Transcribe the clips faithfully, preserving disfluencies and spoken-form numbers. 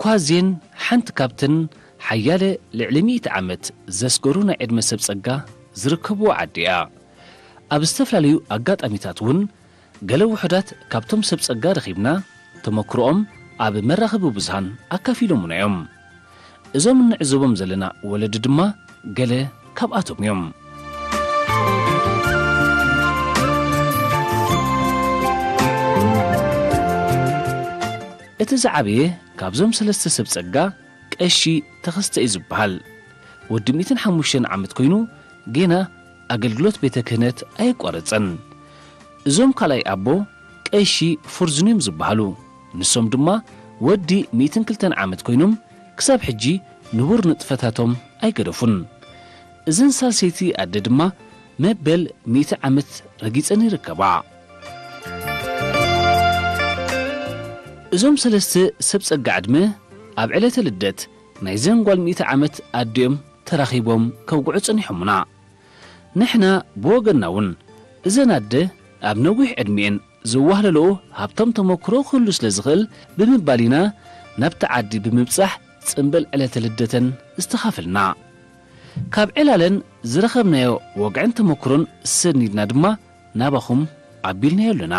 ኳዚን ሓንት ካብትን ሓያለ ልዕልሚት ዓመት ዘስገሩና ዕድመ ሰብ ጸጋ ዝርከቡ ዓዲያ ኣብ ዝተፈላለዩ ኣጋጣሚታት ውን ገለ ውሕዳት ካብቶም ሰብ ጸጋ ረኺብና ተመክሮኦም ኣብ መራኸቢ ብዙሃን ኣካፊሎሙና እዮም እዞም ንዕዘቦም ዘለና ወለዲ ድማ ገለ ካብኣቶም እዮም እቲ ዝዓበየ ካብዞም ሰለስተ ሰብ ጸጋ ቀሺ ተኸስተ እዩ ዝበሃል ወዲ ሚእቲ ሓሙሽተ ዓመት ኮይኑ ጌና ኣገልግሎት ቤተ ክህነት ኣይቋረፀን እዞም ካልኣይ ኣቦ ቀሺ ፉርዝንዮም ዝበሃሉ ንሶም ድማ ወዲ ሚእቲ ክልተ ዓመት ኮይኖም ክሳብ ሕጂ ንቡር ንጥፈታቶም ኣይገደፉን እዘን ሳልሰይቲ ኣደ ድማ መበል ሚእቲ ዓመት ረጊፀን ይርከባ እዞም ሰለስተ ሰብ ጸጋ ዕድመ ኣብ ዕለተ ልደት ናይ ዘንጓል ሚእቲ ዓመት ኣዲኦም ተራኺቦም ከውግዑ ጸኒሖሙና ንሕና ብወገና ውን እዘን ኣደ ኣብ ነዊሕ ዕድሜን ዝዋህለልኦ ሃብቶም ተመክሮ ክህሉ ስለ ዝኽእል ብምባሊና ናብቲ ዓዲ ብምብጻሕ ጽምብል ዕለተ ልደተን ዝተኻፈልና ካብ ዕላለን ዝረኸብናዮ ወግዕን ተመክሮን ሰኒድና ድማ ናባኹም ኣቢልናዮ ኣለና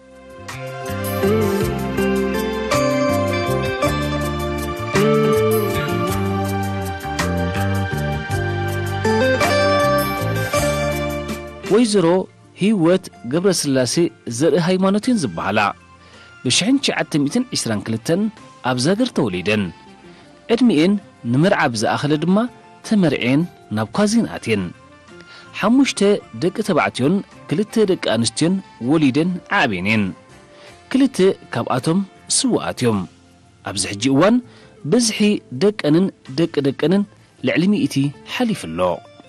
ወይዘሮ ህይወት ገብረ ስላሴ ዘርኢ ሃይማኖትን ዝበሃላ ብሽሕን ሸዓተ ሚእትን ዒስራን ክልተን ኣብ ዛገር ተወሊደን ዕድሚኤን ንምርዓብ ዝኣኸለ ድማ ተመርዔን ናብ ኳዚን ኣትየን ሓሙሽተ ደቂ ተባዕትዮን ክልተ ደቂ ኣንስትዮን ወሊደን ዓብየን ክልተ ካብኣቶም ስዋኣት እዮም ኣብዚ ሕጂ እዋን ብዝሒ ደቀንን ደቂ ደቀንን ልዕሊ ሚእቲ ሓሊፍሎ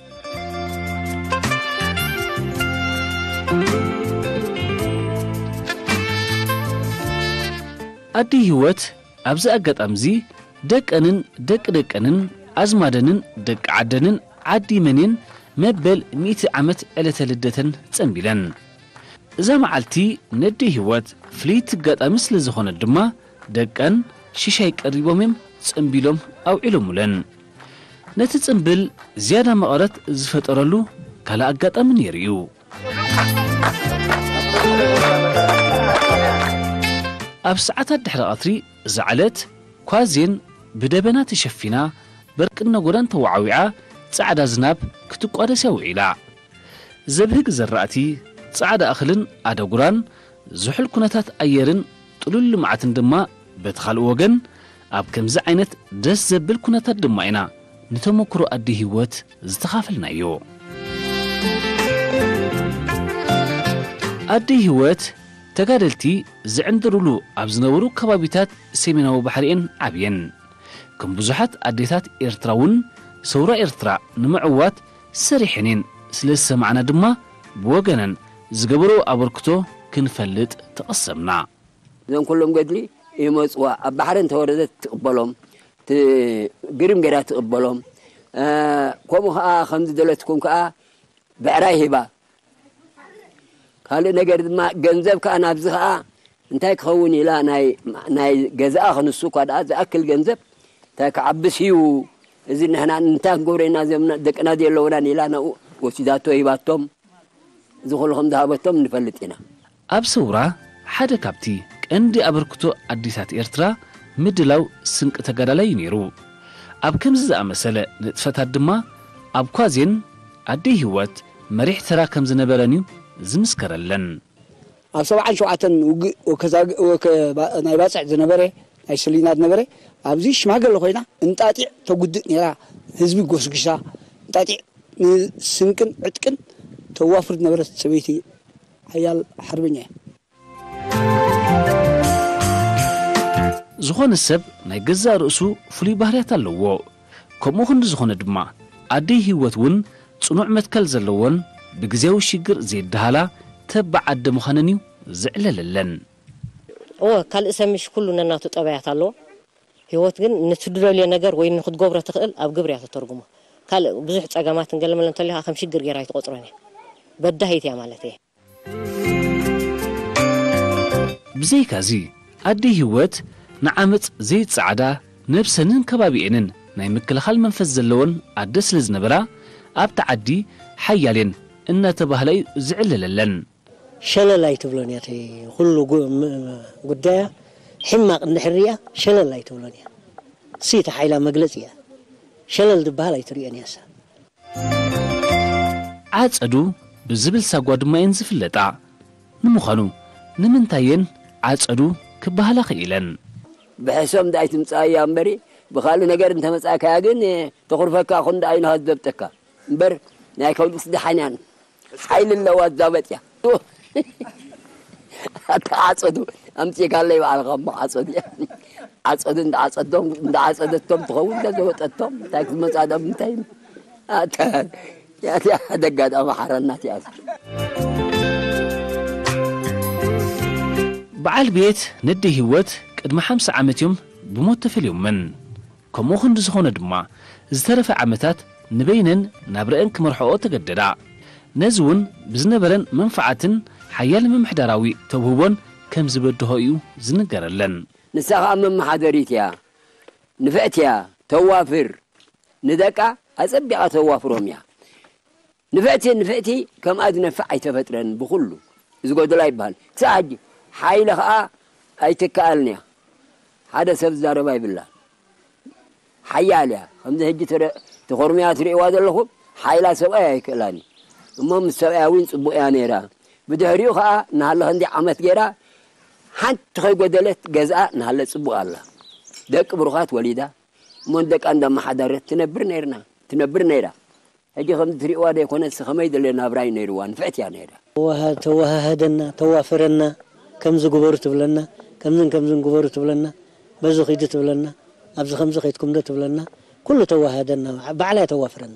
ኣዲ ህይወት ኣብዚ ኣጋጣምዚ ደቀንን ደቂ ደቀንን ኣዝማደንን ደቂ ዓደንን ዓዲ መንን መበል ሚእቲ ዓመት ዕለተ ልደተን ጸንቢለን እዛ መዓልቲ ነዲ ህይወት ፍሊት ኣጋጣሚ ስለ ዝኾነ ድማ ደቀን ሽሻይ ቀሪቦም እዮም ጸንቢሎም ኣውዒሎሙለን ነቲ ጽምብል ዝያዳ መቐረት ዝፈጠረሉ ካልእ ኣጋጣሚ ነይሩ እዩ ኣብ ሰዓታት ድሕሪ ቀትሪ ዝዓለት ኳዚን ብደበና ተሸፊና በርቅነ ጎዳን ተዋዓዊዓ ጻዕዳ ዝናብ ክትቋደስ ያውዒላ ዘብህግ ዘራእቲ ጻዕዳ እኽልን ኣደጉራን ዝሑል ኩነታት ኣየርን ጥሉል ልምዓትን ድማ በቲ ካልእ ወገን ኣብ ከምዚ ዓይነት ደስ ዘብል ኩነታት ድማ ኢና ንተመክሮ ኣዲ ህይወት ዝተኻፈልናዮ ኣዲ ህይወት ተጋደልቲ ዝዕንድሩሉ ኣብ ዝነበሩ ከባቢታት ሰሜናዊ ባሕሪኤን ዓብየን ከም ብዙሓት ኣዴታት ኤርትራውን ሰውራ ኤርትራ ንምዕዋት ሰሪሕንን ስለ ዝሰማዕና ድማ ብወገነን ዝገበሮ ኣበርክቶ ክንፈልጥ ተቐሰምና እዞም ኩሎም ገድሊ ይመጽዋ ኣብ ባሕርን ተወረደት ትቕበሎም ግርም ገዳ ትቕበሎም ከምኡ ከዓ ከምዚ ደለትኩም ከዓ ብዕራይ ሂባ ካልእ ነገር ድማ ገንዘብ ከዓ ናብዚ ከዓ እንታይ ክኸውን ኢላ ናይ ናይ ገዛኣ ክንሱ ኳዳ ዝኣክል ገንዘብ እንታይ ክዓብስ እዩ እዚ ንሕና እንታይ ክንገብረና ደቅና ዘለውናን ኢላ ናኡ ወሲዳቶ ሂባቶም ዝኹልኹም ዝሃበቶም ንፈልጥ ኢና ኣብ ሰውራ ሓደ ካብቲ ቀንዲ ኣበርክቶ ኣዲታት ኤርትራ ምድላው ስንቂ ተጋዳላይ ነይሩ ኣብ ከምዚ ዝኣመሰለ ንጥፈታት ድማ ኣብ ኳዚን ኣዲ ህይወት መሪሕ ተራ ከም ዝነበረን እዩ ዝምስከረለን ኣብ ሰብዓን ሸውዓተን ናይ ባፅዕ ዝነበረ ናይ ሰሊና ዝነበረ ኣብዚ ሽማግለ ኮይና እንጣጢዕ ተጉድእ ነራ ህዝቢ ጎስግሻ እንጣጢዕ ስንቅን ዕጥቅን ተዋፍር ዝነበረት ሰበይቲ ሓያል ሓርበኛ ዝኾነ ሰብ ናይ ገዛ ርእሱ ፍሉይ ባህርያት ኣለዎ ከምኡ ክንዲ ዝኾነ ድማ ኣዲ ህይወት ውን ጽኑዕ መትከል ዘለዎን ብግዚያዊ ሽግር ዘይድሃላ ተባዕ ኣደ ምዃነን እዩ ዝዕለለለን ኦ ካልእ ሰምሽ ኩሉ ነናቱ ጠባያት ኣለዎ ህይወት ግን ንትድለልየ ነገር ወይ ንኽትገብሮ ትኽእል ኣብ ግብር እያ ተተርጉሞ ካልእ ብዙሕ ጸገማት እንገለመለ እንተለኻ ከም ሽግር ጌራ ይትቆፅሮን እያ በዳሂት እያ ማለት እየ ብዘይካዚ ኣዲ ህይወት ንዓመፅ ዘይጸዓዳ نبسنن كبابينن ناي مكلخال منفذ زلون عدس لزنبرا اب تعدي حيالين ان تبهلي زعلللن شللاي تبلونياتي كله قدايا حماق النحريه شللاي تبلونيا سيت حيلا مجلسيا شلل دبهلاي ترياني هسه عاصدو بزبل ساغواد ما ينزفلطا نمخانو نمنتاين عاصدو كبهلا خيلن بحسم دايت مصايا امبري بخالو ነገር እንተ መጻካ ግን ተخرفካ خند አይነ ሀዘብተካ امبر ናይ ከውልስ ደሐናን ኃይል ለዋዛ በጥያ አጣጽዱ አምጪ ካለይ ባልቀም አጽዱ አጽዱ እንደ አጽዶም እንደ አጽደቶም ተኸው እንደዘወጠቶም ታክስ መጻደም እንታይ አታ ያ ያ ደጋዳ ማሐረናት ያስ بعال بيت ندي هوت قد ما خمسة عامات يوم بموت تفليوم من كمو خند زخونه دما زترف عامتات نبينن نابرئن كمرحو تجددا نزون بزنبرن منفعتن حيال ممحدراوي توهبون كم زبدهايو زنقرلن نساها من محاضريتيا نفعتيا توافر ندقا أصبع توافرهم يا نفعتي نفعتي كم أدنى فعي تفترن بخلو إذا قد لا يبهل تساعد حيلها أي تكالنيا هذا سبز دارباي بالله حيالها هم هجي ترى تخرميات ريواد لهم حيلا سواء كلاني المهم سواء وين صبوا يعني را بدهريو خا نهلا عندي عمت جرا حنت تخي بدلت جزاء نهلا صبوا الله دك بروخات وليدا من دك عندما حضرت تنبر نيرنا تنبر نيرا هجي خم تريواد يكون السخميد اللي نابراي نيروان فأتي نيرا وها توها هدنا توافرنا كم زجبرت بلنا كم زن كم زن جبرت بلنا بزو خيدت بلنا أبز خمسة خيدكم ده بلنا كله توهدنا بعلى توافرنا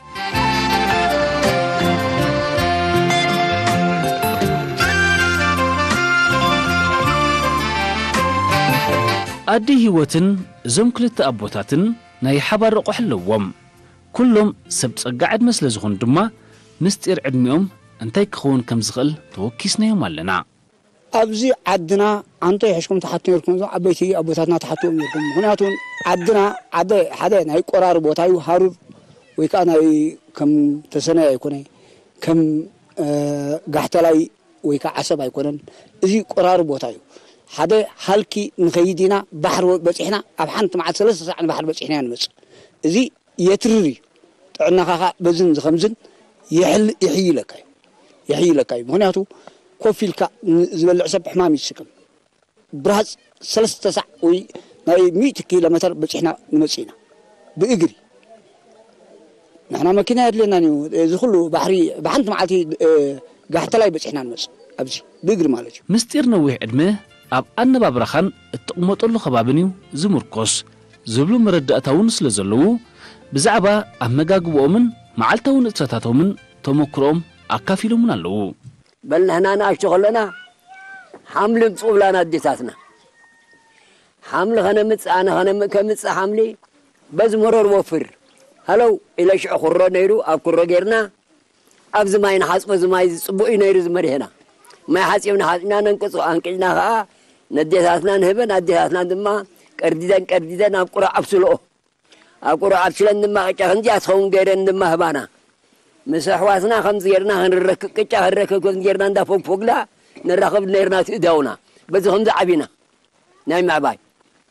أدي هوتن زم كلت أبوتاتن ناي حبر قحلوم كلهم سبت قاعد مثل زخون دما مستير عدميهم انتي كخون كم زغل توكيسنا يوم لنا أبزي عدنا أنت يحشكم تحتون يركم أبيتي أبوتاتنا تحتون يركم هناتون عدنا عدا حدا ناي قرار بوتايو هارور ويكان كم تسنى يكوني كم قحتلاي ويكا عصب يكونن إذي قرار بوتايو حدا حالكي نخيدينا بحر بصحنا أبحنت مع ثلاثة ساعة بحر بصحنا نمس إذي يترري تعنا خا بزن خمزن يحل يحيي لك يحيي لك هناتو كوفيلكا زبل عصب حمامي السكن براس ثلاثة ساعة وي ناي مئة كيلومتر بصحنا نمسينا بإجري نحن ماكينة لنا نيو زخلو بحري بحنت معتي قحتلاي بصحنا نمس أبزي بإجري مالج مستير نويه عدمه أب أنا بابرخان التقمط له خبابنيو زمركوس زبلو مردأتاون سلزلو بزعبا أمجاج وأمن معلتاون اتساتاتومن تمكروم أكافيلو من اللو بل هنا أنا أشتغلنا حمل مصولنا ديتاتنا حمل خنمت أنا خنم كمت حملي بز مرر وفر هلو إلى شع خرّ نيرو أب خرّ غيرنا أب زماين حاسب زماين صبوي نيرو زمري هنا ما حاسبنا حاسبنا ننقص أنقلنا ها نديتاتنا نهبن نديتاتنا دما كرديدان كرديدان أب قرأ أبسلو أب قرأ أبسلن دما كهندي أسخون غيرن دما هبانا مسحواتنا خمس غيرنا هنرك كتا هنرك كل غيرنا ندا فوق فوق لا نركب نيرنا تداونا بس خمس عبينا نايم مع باي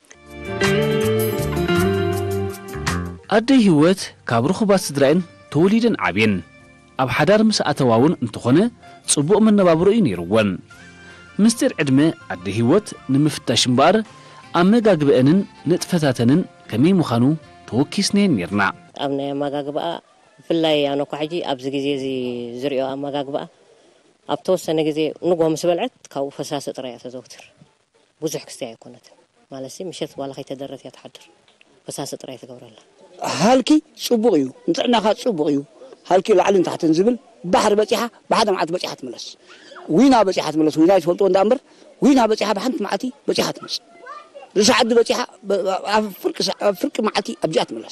أدي هوت كابروخ باس درين توليدن عبين أب حدار مسأتواون انتخونه صبوء من نبابروين يروون مستر عدمه أدي هوت نمفتاش مبار أما جاجبأنن نتفتاتنن كمي مخانو توكيسنين يرنا أبنا ما جاجبأ في الله أنا كحجي أبز جزء زي زريو أما جاجبأ أبتوس أنا جزء نقوم سبلعت كاو فساس تريا تزوجتر بوزح كستيع كونت مالسي مشيت ولا خي تدرت يتحضر فساس تريا تقبر الله هالكي صبغيو نطعنا خاط صبغيو هالكي لعلن تحت نزبل بحر بصيحه بعد معت بصيحه تملس وينا بصيحه تملس وينا يفلطو اندامر وينا بصيحه بحنت معتي بصيحه تملس رسعد بصيحه فرق فرق معتي ابجات تملس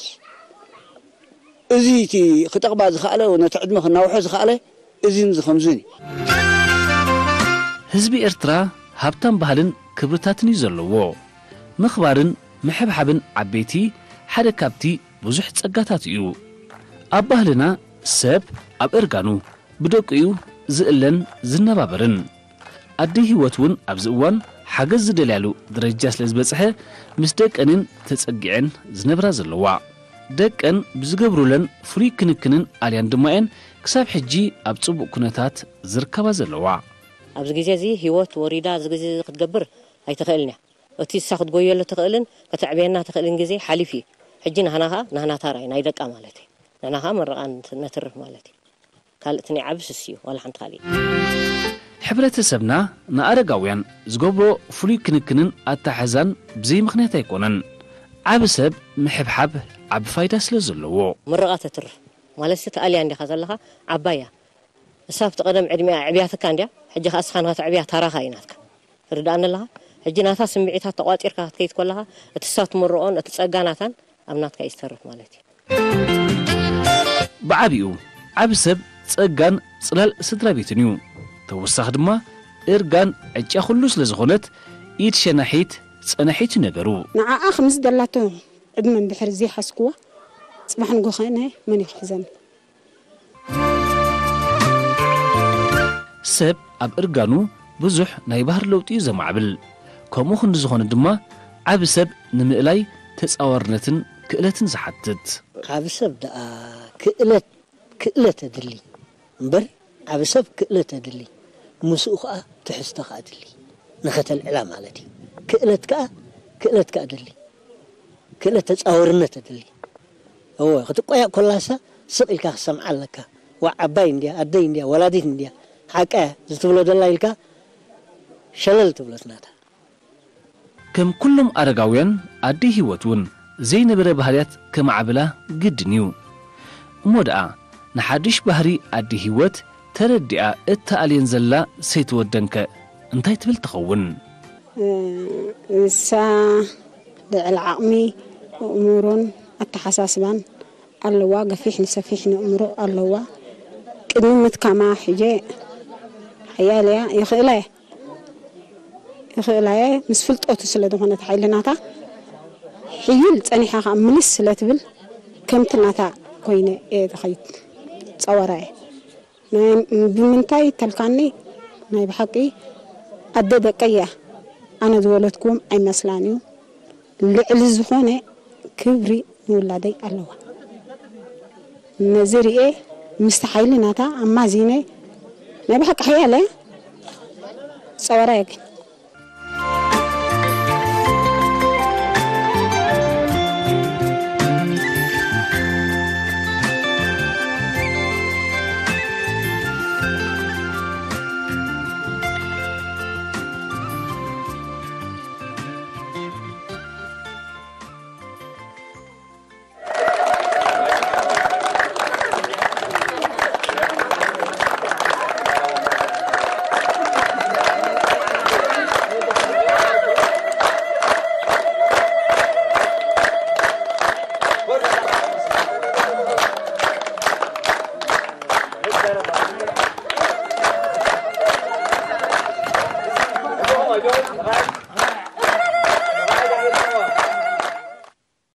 ازيتي خطقبا زخاله ونتعدمه خناوحو زخاله ازين زخمزني حزب إرترا هابتان بحالن كبرتاتن يزلوو مخبارن محبحبن عبيتي حدا كابتي بزح ጸጋታት እዩ ኣብ ባህልና ሰብ ኣብ እርጋኑ ብደቂዩ ዝእለን ዝነባበርን ኣዲ ህይወት እውን ኣብ ዝእዋን ሓገዝ ዝደልያሉ ደረጃ ስለ ዝበጽሐ ምስ ደቀንን ተጸጊዐን ዝነብራ ዘለዋ ደቀን ብዝገብሩለን ፍሉይ ክንክንን ኣልያን ድማየን ክሳብ ሕጂ ኣብ ጽቡቕ ኩነታት ዝርከባ ዘለዋ ኣብዚ ግዜ እዚ ህይወት ወሪዳ እዚ ግዜ ክትገብር ኣይትኽእልን እያ እቲ እሳ ክትጎየሉ ትኽእልን ከተዕብየና ትኽእልን ግዜ ሓሊፍ እዩ ሕጂ ናህናኻ ናህና ታራይ ናይ ደቃ ማለት እዩ ናህናኻ መረቓን ነትርፍ ማለት እዩ ካልእትኒ ዓብስ እዩ ዋላ ሓንቲ ካልእ ሕብረተሰብና ንኣረጋውያን ዝገብሮ ፍሉይ ክንክንን ኣታሓዛን ብዘይ ምኽንያት ኣይኮነን ዓብ ሰብ ምሕብሓብ ዓብ ፋይዳ ስለ ዘለዎ መረቓ ተትርፍ ማለት ተኣልያ እንዲኻ ዘለኻ ዓባያ እሳብ ተቐደም ዕድሚያ ዕብያትካ እንዲያ ሕጂ ኸ እስኻ ንኸትዕብያ ታራኻ ኢናትካ ርዳእኒ ኣለኻ ሕጂ ናታ ስምዒታት ተቋጢርካ ክትከይድ ከለኻ እቲ እሳብ ትምርዖን እቲ ጸጋናታን ኣብ ናትካ እዩ ዝተርፍ ማለት እዩ ብዓብኡ ዓብ ሰብ ጸጋን ጽላል ስድራ ቤትን እዩ ተወሳኺ ድማ እርጋን ዕጫ ኩሉ ስለ ዝኾነት ኢድ ሸናሒት ጸናሒት ነገሩ ንዓኣ ከምዝ ደላቶ ዕድመ እንድሕር ዘይሓስክዋ ጽባሕ ንጎ ኸነ መን ይሕዘን ሰብ ኣብ እርጋኑ ብዙሕ ናይ ባህር ለውጢ እዩ ዘማዕብል ከምኡ ክንዲ ዝኾነ ድማ ዓብ ሰብ ንምእላይ ተጻዋርነትን ክእለትን ዝሓትት ዓብ ሰብ ደኣ ክእለት ክእለት ኣድሊ እምበር ዓብ ሰብ ክእለት ኣድሊ ምስኡ ከዓ ትሕዝቶ ከዓ ኣድሊ ንኸተልዕላ ማለት እዩ ክእለት ከዓ ክእለት ከዓ ኣድሊ ክእለት ተጻዋርነት ኣድሊ እወ ክትቆያእ ኮላሳ ስቕ ኢልካ ክሰምዓ ኣለካ ዋ ዓባይ እንድያ ኣደይ እንድያ ወላዲት እንድያ ሓቀ ዝትብሎ ደላ ኢልካ ሸለል ትብሎት ናታ ከም ኩሎም ኣረጋውያን ኣዲ ህይወት እውን ዘይነበረ ባህርያት ከመዓብላ ግድን እዩ እሞ ደኣ ንሓድሽ ባህሪ ኣዲ ህይወት ተረዲኣ እተኣልየን ዘላ ሰይትወደንከ እንታይ ትብል ትኸውን እሳ ልዕሊ ዓቕሚ እሙሮን ኣተሓሳስባን ኣለዋ ገፊሕ ንሰፊሕ ንእምሮ ኣለዋ ቅድሚ ምትካማ ሕጄ ሓያልያ ይኽእላ እየ ይኽእላ እየ ምስ ፍልጦቱ ስለ ዝኾነት ሓይልናታ ሕይል ጸኒሓ ኸ ምልስ ስለ ትብል ከምቲ ናታ ኮይነ እየ ተኸይድ ጸወራ እየ ብምንታይ ተልካኒ ናይ ብሓቂ ኣደ ደቀያ ኣነ ዝወለትኩም ኣይመስላን እዩ ልዕሊ ዝኾነ ክብሪ ንውላደይ ኣለዋ ነዚ ርኤ ምስቲ ሓይሊ ናታ ኣማዚነ ናይ ብሓቂ ሓያለ ጸወራ እየ ግን Right.